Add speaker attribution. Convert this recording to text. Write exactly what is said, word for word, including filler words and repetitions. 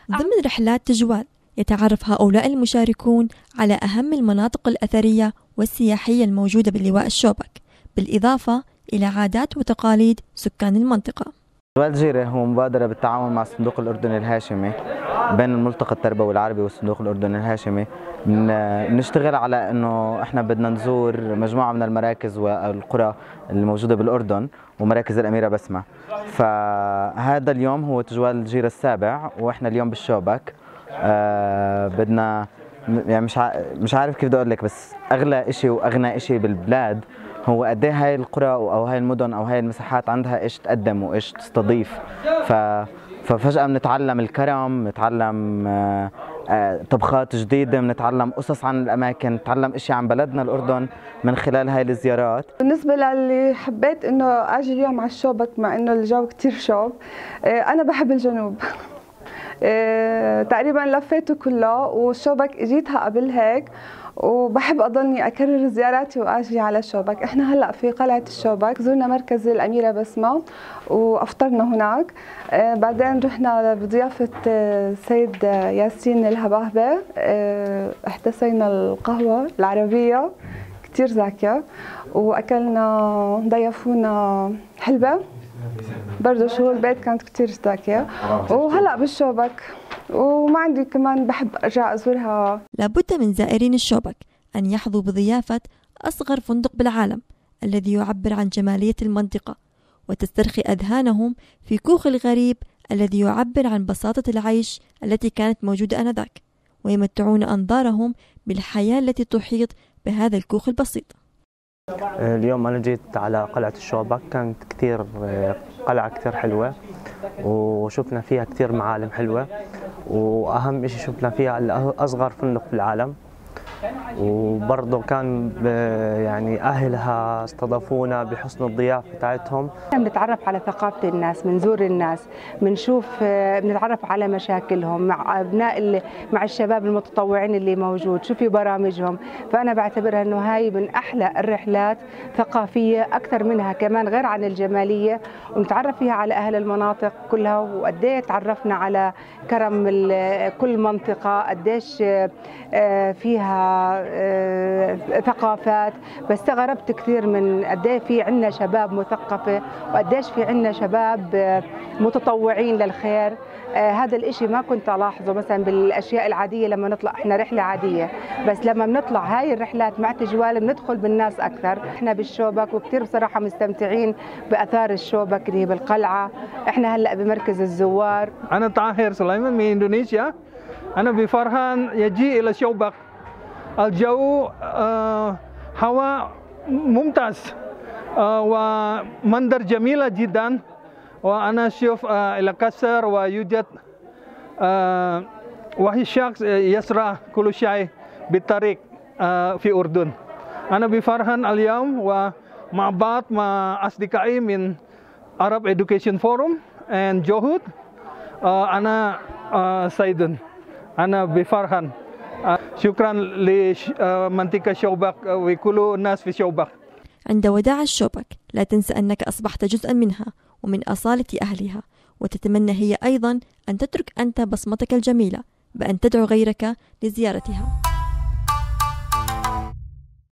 Speaker 1: ضمن رحلات تجوال يتعرف هؤلاء المشاركون على أهم المناطق الأثرية والسياحية الموجودة باللواء الشوبك، بالإضافة إلى عادات وتقاليد سكان المنطقة.
Speaker 2: تجوال الجيرة هو مبادرة بالتعاون مع الصندوق الأردني الهاشمي بين الملتقى التربوي العربي والصندوق الأردني الهاشمي. بنشتغل على إنه إحنا بدنا نزور مجموعة من المراكز والقرى الموجودة بالأردن ومراكز الأميرة بسمة. فهذا اليوم هو تجوال الجيرة السابع وإحنا اليوم بالشوبك. آه بدنا يعني مش مش عارف كيف بدي أقول لك، بس أغلى إشي وأغنى إشي بالبلاد هو قد ايه هاي القرى او هاي المدن او هاي المساحات عندها ايش تقدم وايش تستضيف. ف ففجأة بنتعلم الكرم، بنتعلم طبخات جديدة، بنتعلم قصص عن الأماكن، نتعلم اشياء عن بلدنا الأردن من خلال هاي الزيارات.
Speaker 3: بالنسبة للي حبيت انه اجي اليوم على الشوبك مع انه الجو كتير شوب، انا بحب الجنوب. تقريبا لفيته كله والشوبك اجيتها قبل هيك، وبحب اضلني اكرر زياراتي واجي على الشوبك. احنا هلا في قلعه الشوبك، زرنا مركز الاميره بسمه وافطرنا هناك. آه بعدين رحنا بضيافه السيد ياسين الهباهبه، آه احتسينا القهوه العربيه كثير زاكيه، واكلنا ضيفونا حلبه برضه شو البيت كانت كثير زاكيه. وهلا بالشوبك وما عندي كمان بحب ارجع ازورها.
Speaker 1: لابد من زائرين الشوبك ان يحظوا بضيافه اصغر فندق بالعالم الذي يعبر عن جماليه المنطقه، وتسترخي اذهانهم في كوخ الغريب الذي يعبر عن بساطه العيش التي كانت موجوده انذاك، ويمتعون انظارهم بالحياه التي تحيط بهذا الكوخ البسيط.
Speaker 4: اليوم انا جيت على قلعه الشوبك، كانت كثير قلعه كثير حلوه وشفنا فيها كثير معالم حلوه، واهم شيء شفنا فيها اصغر فندق في العالم، وبرضه كان يعني اهلها استضافونا بحسن الضيافه بتاعتهم.
Speaker 5: بنتعرف على ثقافه الناس، بنزور الناس، بنشوف، بنتعرف على مشاكلهم مع ابناء مع الشباب المتطوعين اللي موجود، شو في برامجهم. فانا بعتبرها انه هاي من احلى الرحلات ثقافيه، اكثر منها كمان غير عن الجماليه، ونتعرف فيها على اهل المناطق كلها، وقد ايه تعرفنا على كرم كل منطقه، قديش فيها ثقافات. بس استغربت كثير من قد ايه في عندنا شباب مثقفه، وقديش في عندنا شباب متطوعين للخير. آه هذا الاشي ما كنت الاحظه مثلا بالاشياء العاديه لما نطلع احنا رحله عاديه، بس لما بنطلع هاي الرحلات مع تجوال بندخل بالناس اكثر. احنا بالشوبك وكثير بصراحه مستمتعين باثار الشوبك اللي هي بالقلعه. احنا هلا بمركز الزوار.
Speaker 6: انا طاهر سليمان من اندونيسيا. انا بفرحان يجي الى الشوبك. الجو آه هواء ممتاز آه ومنظر جميلة جدا، وأنا أشوف آه إلى كسر ويوجد آه وهي شخص يسرى كل شيء بالطريق آه في أردن. أنا بفرحان اليوم ومع بعض مع أصدقائي من Arab Education Forum and جوهود. آه أنا آه سعيد، أنا بفرحان. شكرا لمنطقة شوبك وكل الناس في شوبك.
Speaker 1: عند وداع الشوبك لا تنسى أنك أصبحت جزءا منها ومن أصالة أهلها، وتتمنى هي أيضا أن تترك أنت بصمتك الجميلة بأن تدعو غيرك لزيارتها.